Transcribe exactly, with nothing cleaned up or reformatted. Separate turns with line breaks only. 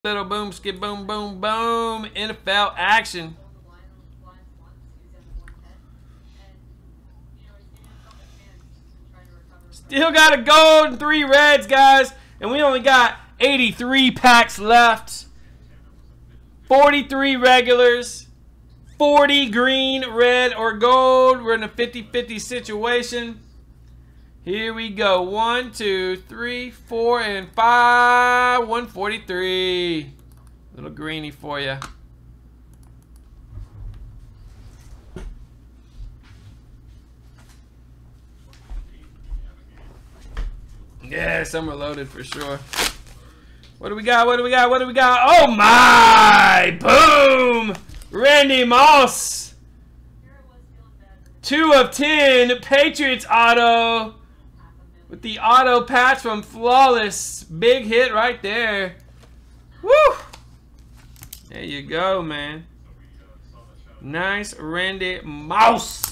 Little boom, skip, boom, boom, boom. N F L action. Still got a gold and three reds, guys. And we only got eighty-three packs left. forty-three regulars. forty green, red, or gold. We're in a fifty fifty situation. Here we go. One, two, three, four, and five. one forty-three. Little greenie for you. Yeah, some are loaded for sure. What do we got? What do we got? What do we got? Oh my! Boom! Randy Moss. Two of ten. Patriots auto. With the auto patch from Flawless. Big hit right there. Woo! There you go, man. Nice Randy Moss.